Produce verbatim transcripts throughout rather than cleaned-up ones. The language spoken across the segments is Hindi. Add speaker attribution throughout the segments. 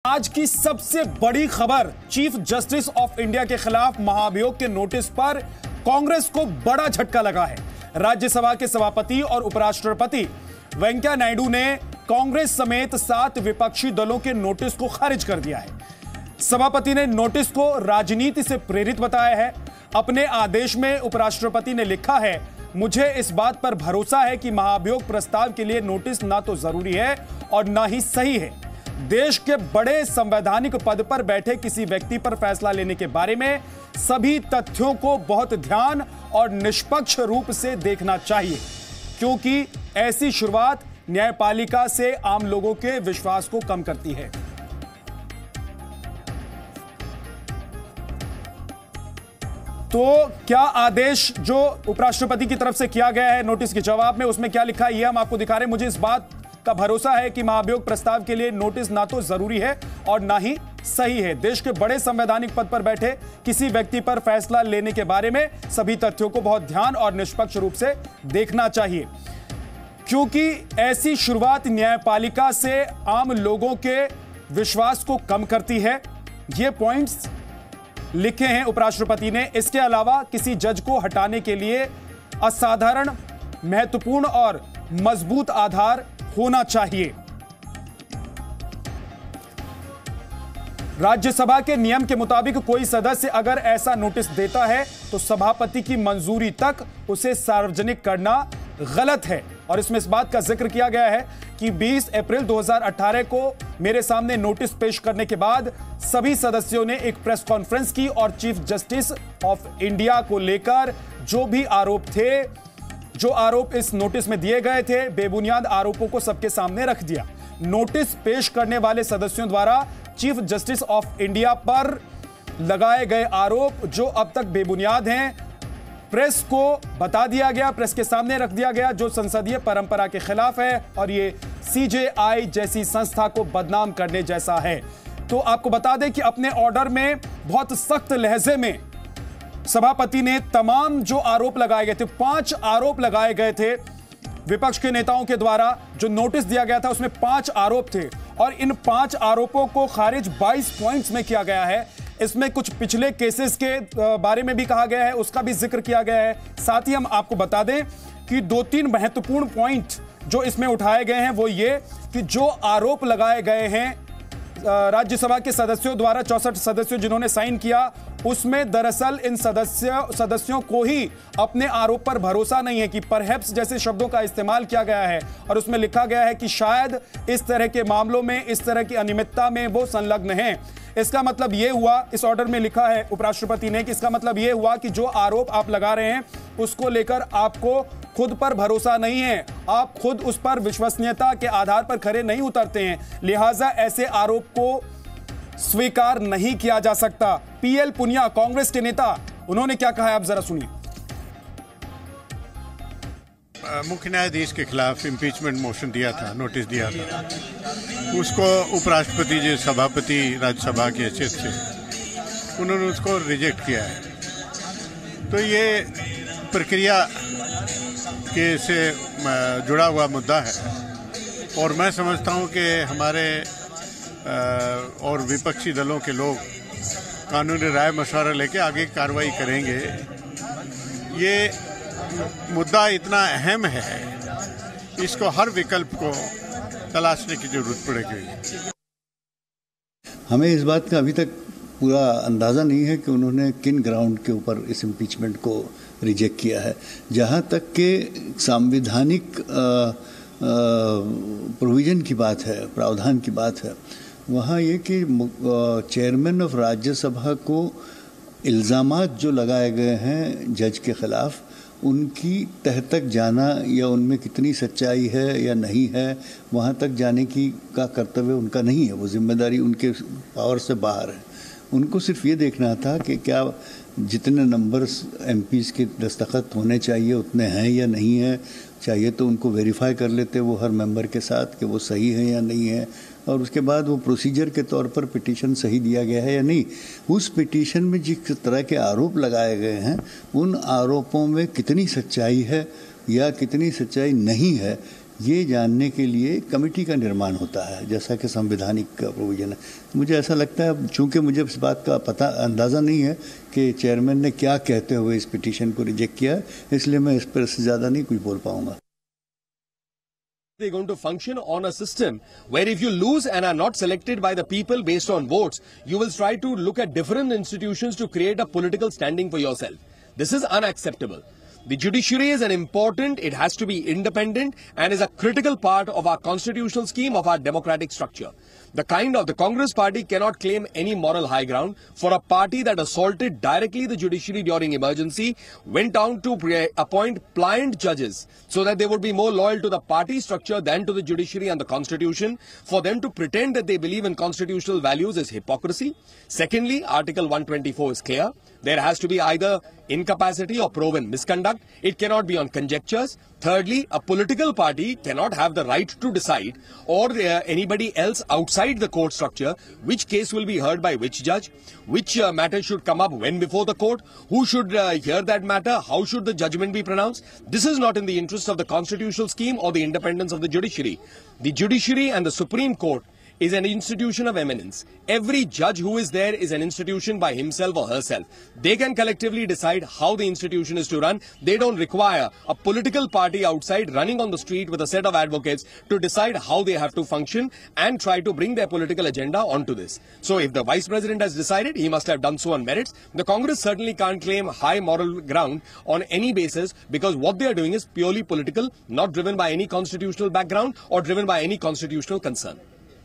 Speaker 1: आज की सबसे बड़ी खबर, चीफ जस्टिस ऑफ इंडिया के खिलाफ महाभियोग के नोटिस पर कांग्रेस को बड़ा झटका लगा है। राज्यसभा के सभापति और उपराष्ट्रपति वेंकैया नायडू ने कांग्रेस समेत सात विपक्षी दलों के नोटिस को खारिज कर दिया है। सभापति ने नोटिस को राजनीति से प्रेरित बताया है। अपने आदेश में उपराष्ट्रपति ने लिखा है, मुझे इस बात पर भरोसा है कि महाभियोग प्रस्ताव के लिए नोटिस ना तो जरूरी है और ना ही सही है। देश के बड़े संवैधानिक पद पर बैठे किसी व्यक्ति पर फैसला लेने के बारे में सभी तथ्यों को बहुत ध्यान और निष्पक्ष रूप से देखना चाहिए, क्योंकि ऐसी शुरुआत न्यायपालिका से आम लोगों के विश्वास को कम करती है। तो क्या आदेश जो उपराष्ट्रपति की तरफ से किया गया है नोटिस के जवाब में, उसमें क्या लिखा है ये हम आपको दिखा रहे हैं। मुझे इस बात का भरोसा है कि महाभियोग प्रस्ताव के लिए नोटिस ना तो जरूरी है और ना ही सही है। देश के बड़े संवैधानिक पद पर बैठे किसी व्यक्ति पर फैसला लेने के बारे में सभी तथ्यों को बहुत ध्यान और निष्पक्ष रूप से देखना चाहिए, क्योंकि ऐसी शुरुआत न्यायपालिका से आम लोगों के विश्वास को कम करती है। ये पॉइंट्स लिखे हैं उपराष्ट्रपति ने। इसके अलावा किसी जज को हटाने के लिए असाधारण, महत्वपूर्ण और मजबूत आधार होना चाहिए। राज्यसभा के नियम के मुताबिक कोई सदस्य अगर ऐसा नोटिस देता है तो सभापति की मंजूरी तक उसे सार्वजनिक करना गलत है। और इसमें इस बात का जिक्र किया गया है कि बीस अप्रैल दो हज़ार अठारह को मेरे सामने नोटिस पेश करने के बाद सभी सदस्यों ने एक प्रेस कॉन्फ्रेंस की और चीफ जस्टिस ऑफ इंडिया को लेकर जो भी आरोप थे, जो आरोप इस नोटिस में दिए गए थे, बेबुनियाद आरोपों को सबके सामने रख दिया। नोटिस पेश करने वाले सदस्यों द्वारा चीफ जस्टिस ऑफ इंडिया पर लगाए गए आरोप जो अब तक बेबुनियाद हैं, प्रेस को बता दिया गया, प्रेस के सामने रख दिया गया, जो संसदीय परंपरा के खिलाफ है और ये सी जे आई जैसी संस्था को बदनाम करने जैसा है। तो आपको बता दें कि अपने ऑर्डर में बहुत सख्त लहजे में सभापति ने तमाम जो आरोप लगाए गए थे, पांच आरोप लगाए गए थे विपक्ष के नेताओं के द्वारा, जो नोटिस दिया गया था उसमें पांच आरोप थे और इन पांच आरोपों को खारिज बाईस पॉइंट्स में किया गया है। इसमें कुछ पिछले केसेस के बारे में भी कहा गया है, उसका भी जिक्र किया गया है। साथ ही हम आपको बता दें कि दो तीन महत्वपूर्ण पॉइंट जो इसमें उठाए गए हैं वो ये कि जो आरोप लगाए गए हैं राज्यसभा के सदस्यों द्वारा, चौसठ सदस्यों जिन्होंने साइन किया, उसमें दरअसल इन सदस्यों सदस्यों को ही अपने आरोप पर भरोसा नहीं है कि परहैप्स जैसे शब्दों का इस्तेमाल किया गया है और उसमें लिखा गया है कि शायद इस तरह के मामलों में, इस तरह की अनियमितता में वो संलग्न हैं। इसका मतलब यह हुआ, इस ऑर्डर में लिखा है उपराष्ट्रपति ने कि इसका मतलब यह हुआ कि जो आरोप आप लगा रहे हैं उसको लेकर आपको खुद पर भरोसा नहीं है, आप खुद उस पर विश्वसनीयता के आधार पर खरे नहीं उतरते हैं, लिहाजा ऐसे आरोप को स्वीकार नहीं किया जा सकता। पी एल पुनिया, कांग्रेस के नेता, उन्होंने क्या कहा है आप जरा सुनिए।
Speaker 2: मुख्य न्यायाधीश के खिलाफ इम्पीचमेंट मोशन दिया था, नोटिस दिया था, उसको उपराष्ट्रपति जी सभापति राज्यसभा की हैसियत से उन्होंने उसको रिजेक्ट किया है। तो ये प्रक्रिया के से जुड़ा हुआ मुद्दा है और मैं समझता हूँ कि हमारे और विपक्षी दलों के लोग कानूनी राय मशवरा लेके आगे कार्रवाई करेंगे। ये मुद्दा इतना अहम है, इसको हर विकल्प को तलाशने की जरूरत पड़ेगी।
Speaker 3: हमें इस बात का अभी तक पूरा अंदाज़ा नहीं है कि उन्होंने किन ग्राउंड के ऊपर इस इम्पीचमेंट को रिजेक्ट किया है। जहाँ तक के संवैधानिक प्रोविज़न की बात है, प्रावधान की बात है, वहाँ ये कि चेयरमैन ऑफ राज्यसभा को इल्ज़ामात जो लगाए गए हैं जज के ख़िलाफ़, उनकी तह तक जाना या उनमें कितनी सच्चाई है या नहीं है, वहाँ तक जाने की का कर्तव्य उनका नहीं है, वो जिम्मेदारी उनके पावर से बाहर है। उनको सिर्फ ये देखना था कि क्या जितने नंबर्स एमपीज़ के दस्तखत होने चाहिए उतने हैं या नहीं है। चाहिए तो उनको वेरीफाई कर लेते वो हर मेंबर के साथ कि वो सही है या नहीं है, और उसके बाद वो प्रोसीजर के तौर पर पिटीशन सही दिया गया है या नहीं। उस पिटीशन में जिस तरह के आरोप लगाए गए हैं उन आरोपों में कितनी सच्चाई है या कितनी सच्चाई नहीं है, ये जानने के लिए कमेटी का निर्माण होता है, जैसा कि संवैधानिक प्रोविजन है। मुझे ऐसा लगता है, चूंकि मुझे इस बात का पता अंदाज़ा नहीं है कि चेयरमैन ने क्या कहते हुए इस पिटीशन को रिजेक्ट किया है, इसलिए मैं इस पर से ज़्यादा नहीं कुछ बोल पाऊंगा।
Speaker 4: They're going to function on a system where if you lose and are not selected by the people based on votes, you will try to look at different institutions to create a political standing for yourself. This is unacceptable. The judiciary is an important, it has to be independent and is a critical part of our constitutional scheme of our democratic structure. The kind of the Congress party cannot claim any moral high ground for a party that assaulted directly the judiciary during emergency, went down to appoint pliant judges so that they would be more loyal to the party structure than to the judiciary and the constitution. For them to pretend that they believe in constitutional values is hypocrisy. Secondly, Article one twenty-four is clear. There has to be either incapacity or proven misconduct. It cannot be on conjectures. Thirdly, a political party cannot have the right to decide, or uh, anybody else outside the court structure, which case will be heard by which judge, which uh, matter should come up when before the court, who should uh, hear that matter, how should the judgment be pronounced. This is not in the interest of the constitutional scheme or the independence of the judiciary. The judiciary and the Supreme Court is an institution of eminence. Every judge who is there is an institution by himself or herself. They can collectively decide how the institution is to run. They don't require a political party outside running on the street with a set of advocates to decide how they have to function and try to bring their political agenda onto this. So if the Vice President has decided, he must have done so on merits. The Congress certainly can't claim high moral ground on any basis, because what they are doing is purely political, not driven by any constitutional background or driven by any constitutional concern.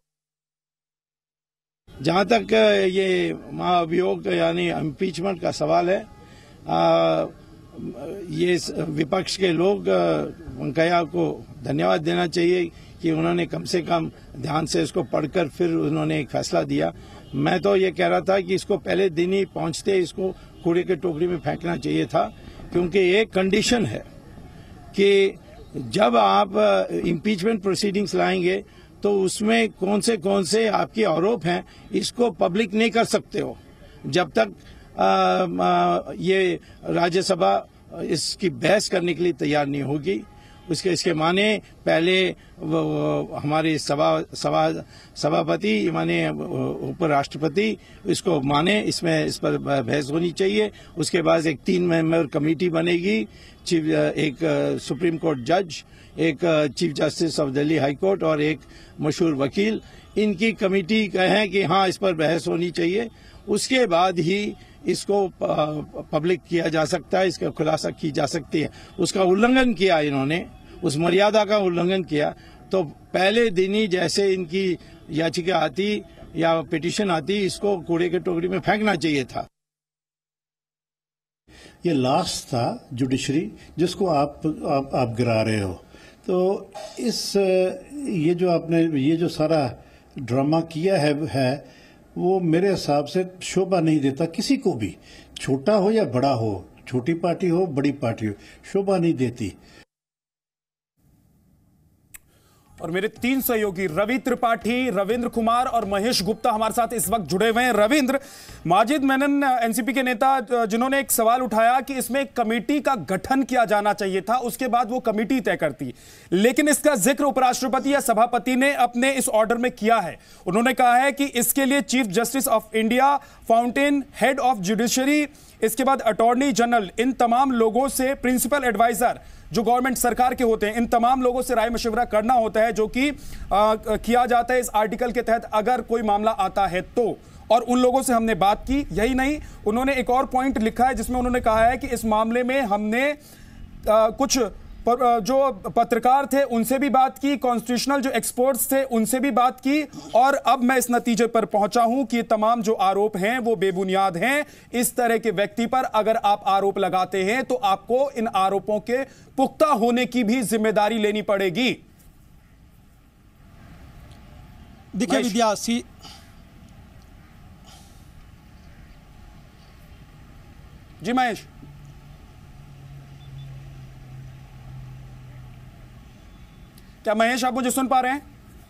Speaker 5: जहाँ तक ये महाअभियोग यानी इम्पीचमेंट का सवाल है, आ, ये विपक्ष के लोग वेंकैया को धन्यवाद देना चाहिए कि उन्होंने कम से कम ध्यान से इसको पढ़कर फिर उन्होंने एक फैसला दिया। मैं तो ये कह रहा था कि इसको पहले दिन ही पहुंचते इसको कूड़े के टोकरी में फेंकना चाहिए था, क्योंकि एक कंडीशन है कि जब आप इम्पीचमेंट प्रोसीडिंग्स लाएंगे तो उसमें कौन से कौन से आपके आरोप हैं इसको पब्लिक नहीं कर सकते हो जब तक आ, आ, ये राज्यसभा इसकी बहस करने के लिए तैयार नहीं होगी। उसके इसके माने पहले हमारे सभा सभा सभापति माने उपराष्ट्रपति इसको माने, इसमें इस पर बहस होनी चाहिए। उसके बाद एक तीन मेंबर कमेटी बनेगी, चीफ एक सुप्रीम कोर्ट जज, एक chief justice of Delhi High Court और एक मशहूर वकील। इनकी कमेटी कहें कि हाँ इस पर बहस होनी चाहिए। उसके बाद ही इसको पब्लिक किया जा सकता है, इसका खुलासा की जा सकती है। उसका उल्लंघन किया इन्होंने, उस मर्यादा का उल्लंघन किया, तो पहले दिन ही जैसे इनकी याचिका आती या पिटीशन आती, इसको कूड़े के टोकरी में फेंकना चाहिए था।
Speaker 6: ये लास्ट था जुडिशरी जिसको आप आप, आप गिरा रहे हो। तो इस ये जो आपने ये जो सारा ड्रामा किया है, है वो मेरे हिसाब से शोभा नहीं देता किसी को भी, छोटा हो या बड़ा हो, छोटी पार्टी हो बड़ी पार्टी हो, शोभा नहीं देती।
Speaker 1: और मेरे तीन सहयोगी रवि त्रिपाठी, रविंद्र कुमार और महेश गुप्ता हमारे साथ इस वक्त जुड़े हुए हैं। रविंद्र, माजिद मेनन एनसीपी के नेता जिन्होंने एक सवाल उठाया कि इसमें कमेटी का गठन किया जाना चाहिए था, उसके बाद वो कमेटी तय करती, लेकिन इसका जिक्र उपराष्ट्रपति या सभापति ने अपने इस ऑर्डर में किया है। उन्होंने कहा है कि इसके लिए chief justice of India, fountain head of judiciary, इसके बाद अटॉर्नी जनरल, इन तमाम लोगों से, प्रिंसिपल एडवाइजर जो गवर्नमेंट सरकार के होते हैं, इन तमाम लोगों से राय मशवरा करना होता है, जो कि किया जाता है इस आर्टिकल के तहत अगर कोई मामला आता है तो। और उन लोगों से हमने बात की। यही नहीं, उन्होंने एक और पॉइंट लिखा है जिसमें उन्होंने कहा है कि इस मामले में हमने आ, कुछ पर, जो पत्रकार थे उनसे भी बात की, कॉन्स्टिट्यूशनल जो एक्सपर्ट्स थे उनसे भी बात की, और अब मैं इस नतीजे पर पहुंचा हूं कि ये तमाम जो आरोप हैं वो बेबुनियाद हैं। इस तरह के व्यक्ति पर अगर आप आरोप लगाते हैं तो आपको इन आरोपों के पुख्ता होने की भी जिम्मेदारी लेनी पड़ेगी।
Speaker 7: देखिए विद्या सी
Speaker 1: जी महेश, क्या महेश आप मुझे सुन पा रहे हैं?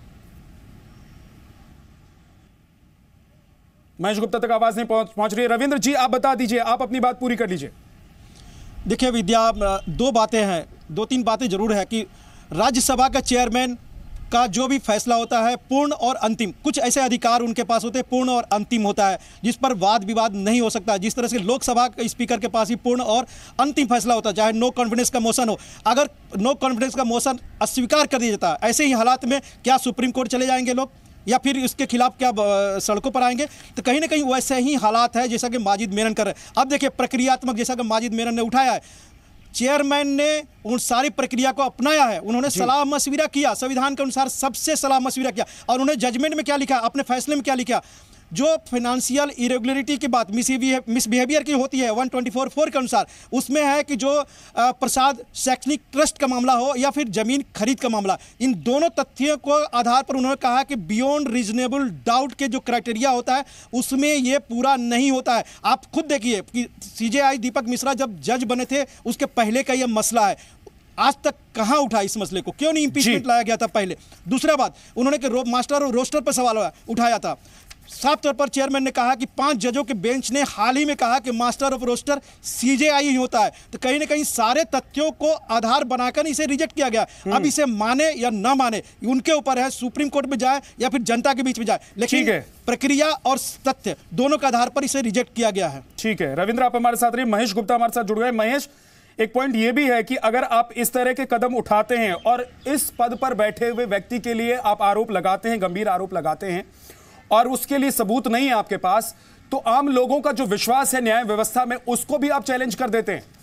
Speaker 1: महेश गुप्ता तक आवाज नहीं पहुंच पहुंच रही है। रविंद्र जी आप बता दीजिए, आप अपनी बात पूरी कर लीजिए।
Speaker 7: देखिए विद्या, दो बातें हैं, दो तीन बातें जरूर है कि राज्यसभा का चेयरमैन का जो भी फैसला होता है पूर्ण और अंतिम, कुछ ऐसे अधिकार उनके पास होते हैं पूर्ण और अंतिम होता है जिस पर वाद विवाद नहीं हो सकता। जिस तरह से लोकसभा के स्पीकर के पास ही पूर्ण और अंतिम फैसला होता है, चाहे नो कॉन्फिडेंस का मोशन हो, अगर नो कॉन्फिडेंस का मोशन अस्वीकार कर दिया जाता है, ऐसे ही हालात में क्या सुप्रीम कोर्ट चले जाएंगे लोग या फिर इसके खिलाफ क्या सड़कों पर आएंगे? तो कहीं ना कहीं वैसे ही हालात है जैसा कि माजिद मेनन कर रहे हैं। अब देखिए प्रक्रियात्मक, जैसा कि माजिद मेनन ने उठाया है, चेयरमैन ने उन सारी प्रक्रिया को अपनाया है, उन्होंने सलाह मशविरा किया, संविधान के अनुसार सबसे सलाह मशविरा किया, और उन्होंने जजमेंट में क्या लिखा, अपने फैसले में क्या लिखा, जो फाइनेंशियल इरेगुलरिटी की बात मिसबिहेवियर की होती है वन ट्वेंटी फोर फोर के अनुसार, उसमें है कि जो प्रसाद शैक्षणिक ट्रस्ट का मामला हो या फिर जमीन खरीद का मामला, इन दोनों तथ्यों को आधार पर उन्होंने कहा कि बियॉन्ड रीजनेबल डाउट के जो क्राइटेरिया होता है उसमें ये पूरा नहीं होता है। आप खुद देखिए कि सीजेआई दीपक मिश्रा जब जज बने थे उसके पहले का यह मसला है, आज तक कहां उठा इस मसले को, क्यों नहीं इंपीचमेंट लाया गया था पहले? दूसरा बात, उन्होंने कि मास्टर और रोस्टर पर सवाल उठाया था। साफ तौर पर चेयरमैन ने कहा कि पांच जजों के बेंच ने हाल ही में कहा कि मास्टर ऑफ रोस्टर सीजेआई ही होता है। तो कहीं ना कहीं सारे तथ्यों को आधार बनाकर इसे रिजेक्ट किया गया। अब इसे माने या ना माने उनके ऊपर है, सुप्रीम कोर्ट में जाए या फिर जनता के बीच में जाए, लेकिन प्रक्रिया और तथ्य दोनों के आधार पर इसे रिजेक्ट किया गया है।
Speaker 1: ठीक है, रविंद्र आप हमारे साथ रहिए। महेश गुप्ता हमारे साथ जुड़ गए। महेश, एक पॉइंट यह भी है कि अगर आप इस तरह के कदम उठाते हैं और इस पद पर बैठे हुए व्यक्ति के लिए आप आरोप लगाते हैं, गंभीर आरोप लगाते हैं, और उसके लिए सबूत नहीं है आपके पास, तो आम लोगों का जो विश्वास है न्याय व्यवस्था में उसको भी आप चैलेंज कर देते हैं।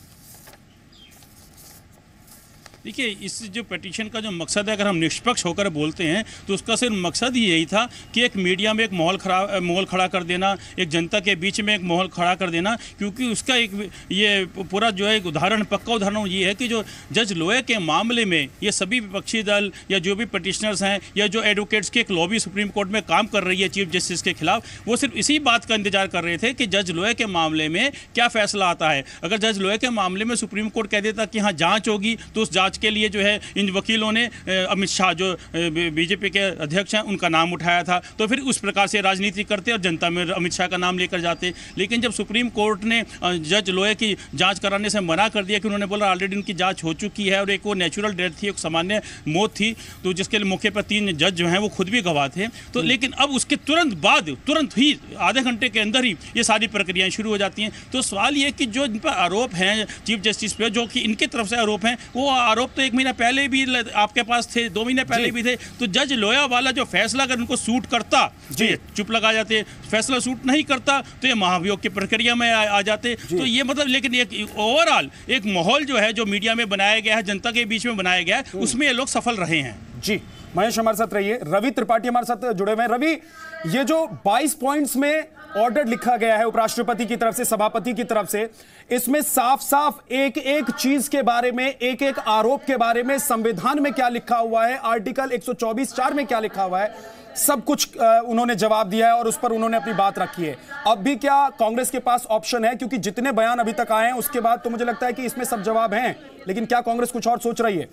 Speaker 8: देखिए, इस जो पिटीशन का जो मकसद है, अगर हम निष्पक्ष होकर बोलते हैं तो उसका सिर्फ मकसद ही यही था कि एक मीडिया में एक माहौल खड़ा माहौल खड़ा कर देना, एक जनता के बीच में एक माहौल खड़ा कर देना, क्योंकि उसका एक ये पूरा जो है एक उदाहरण, पक्का उदाहरण ये है कि जो जज लोये के मामले में ये सभी विपक्षी दल या जो भी पिटिशनर्स हैं या जो एडवोकेट्स की एक लॉबी सुप्रीम कोर्ट में काम कर रही है चीफ जस्टिस के खिलाफ, वो सिर्फ इसी बात का इंतजार कर रहे थे कि जज लोये के मामले में क्या फैसला आता है। अगर जज लोये के मामले में सुप्रीम कोर्ट कह देता कि हाँ जाँच होगी, तो उस जाँच के लिए जो है इन वकीलों ने अमित शाह जो बीजेपी के अध्यक्ष हैं उनका नाम उठाया था, तो फिर उस प्रकार से राजनीति करते और जनता में अमित शाह का नाम लेकर जाते। लेकिन जब सुप्रीम कोर्ट ने जज लोये की जांच कराने से मना कर दिया कि उन्होंने बोला ऑलरेडी उनकी जांच हो चुकी है और एक वो नेचुरल डेथ थी, एक सामान्य मौत थी, तो जिसके मौके पर तीन जज जो हैं वो खुद भी गवाह थे, तो लेकिन अब उसके तुरंत बाद, तुरंत ही आधे घंटे के अंदर ही ये सारी प्रक्रियाएं शुरू हो जाती हैं। तो सवाल ये कि जो इन पर आरोप हैं चीफ जस्टिस पे, जो कि इनके तरफ से आरोप हैं, वो आरोप तो एक महीना पहले भी आपके पास थे, दो महीने पहले भी थे, तो जज लोया वाला जो फैसला अगर उनको सूट करता तो ये चुप लगा जाते, फैसला सूट नहीं करता तो ये महाभियोग की प्रक्रिया में आ, आ जाते। तो ये मतलब, लेकिन एक ओवरऑल एक माहौल जो है जो मीडिया में बनाया गया है, जनता के बीच में बनाया गया है, उसमें ये लोग सफल रहे हैं। जी,
Speaker 1: महेश हमारे साथ रहिए। रवि त्रिपाठी हमारे साथ जुड़े हुए हैं। रवि, ये जो बाईस पॉइंट्स में ऑर्डर लिखा गया है उपराष्ट्रपति की तरफ से, सभापति की तरफ से, इसमें साफ साफ एक एक चीज के बारे में, एक एक आरोप के बारे में, संविधान में क्या लिखा हुआ है, आर्टिकल एक सौ चौबीस चार में क्या लिखा हुआ है, सब कुछ उन्होंने जवाब दिया है और उस पर उन्होंने अपनी बात रखी है। अब भी क्या कांग्रेस के पास ऑप्शन है? क्योंकि जितने बयान अभी तक आए हैं उसके बाद तो मुझे लगता है कि इसमें सब जवाब हैं, लेकिन क्या कांग्रेस कुछ और सोच रही है?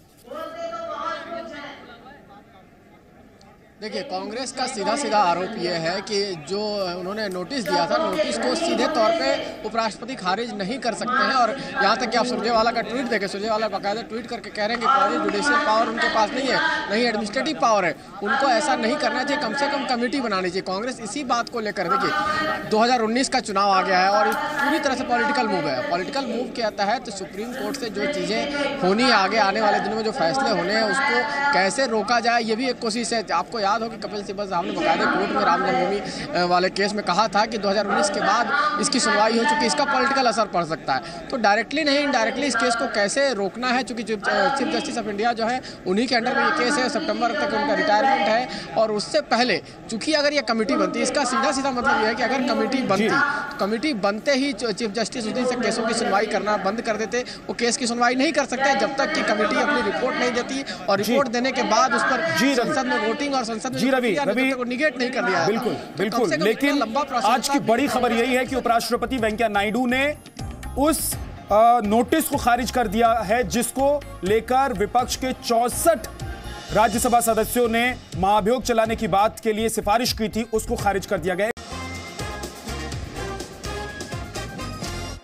Speaker 9: देखिए, कांग्रेस का सीधा सीधा आरोप यह है कि जो उन्होंने नोटिस दिया था, नोटिस को सीधे तौर पे उपराष्ट्रपति खारिज नहीं कर सकते हैं। और यहाँ तक कि आप सुरजेवाला का ट्वीट देखें, सुरजेवाला बाकायदा ट्वीट करके कह रहे हैं कि जुडिशियल पावर उनके पास नहीं है, नहीं एडमिनिस्ट्रेटिव पावर है, उनको ऐसा नहीं करना चाहिए, कम से कम कमेटी बनानी चाहिए। कांग्रेस इसी बात को लेकर, देखिए दो हज़ार उन्नीस का चुनाव आ गया है और पूरी तरह से पॉलिटिकल मूव है। पॉलिटिकल मूव के तहत सुप्रीम कोर्ट से जो चीज़ें होनी है, आगे आने वाले दिनों में जो फैसले होने हैं, उसको कैसे रोका जाए, ये भी एक कोशिश है। आपको याद हो कि कपिल सिब्बल साहब ने बकायदे कोर्ट में राम जन्मभूमि वाले केस में कहा था कि दो हज़ार उन्नीस के बाद इसकी सुनवाई हो चुकी, इसका पॉलिटिकल असर पड़ सकता है। तो डायरेक्टली नहीं, इनडायरेक्टली इस केस को कैसे रोकना है, चूंकि चीफ जस्टिस ऑफ इंडिया जो है उन्हीं के अंडर में ये केस है, सितंबर तक उनका रिटायरमेंट है। और उससे पहले चूंकि अगर ये कमेटी बनती, इसका सीधा सीधा मतलब ये है कि अगर कमेटी बनती तो कमेटी बनते ही चीफ जस्टिस उस दिन से केसों की सुनवाई करना बंद कर देते। वो केस की सुनवाई नहीं कर सकते जब तक कि कमेटी अपनी रिपोर्ट नहीं देती, और रिपोर्ट देने के बाद उस पर संसद में वोटिंग और संसद में
Speaker 1: रवि
Speaker 9: को निगेट नहीं कर दिया।
Speaker 1: बिल्कुल बिल्कुल, लेकिन आज की बड़ी खबर यही है कि उपराष्ट्रपति वेंकैया नायडू ने उस नोटिस को खारिज कर दिया है जिसको लेकर विपक्ष के चौसठ राज्यसभा सदस्यों ने महाभियोग चलाने की बात के लिए सिफारिश की थी, उसको खारिज कर दिया गया।